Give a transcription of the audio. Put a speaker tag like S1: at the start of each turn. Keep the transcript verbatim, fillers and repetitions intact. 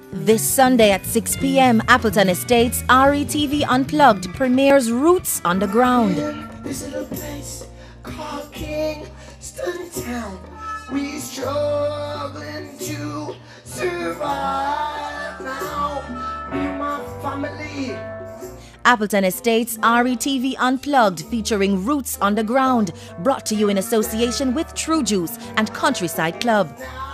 S1: This Sunday at six p m, Appleton Estates R E T V Unplugged premieres Rootz Underground.
S2: This little place called Kingston Town. We struggling to survive now. Me and my family.
S1: Appleton Estates R E T V Unplugged featuring Rootz Underground, brought to you in association with True Juice and Countryside Club.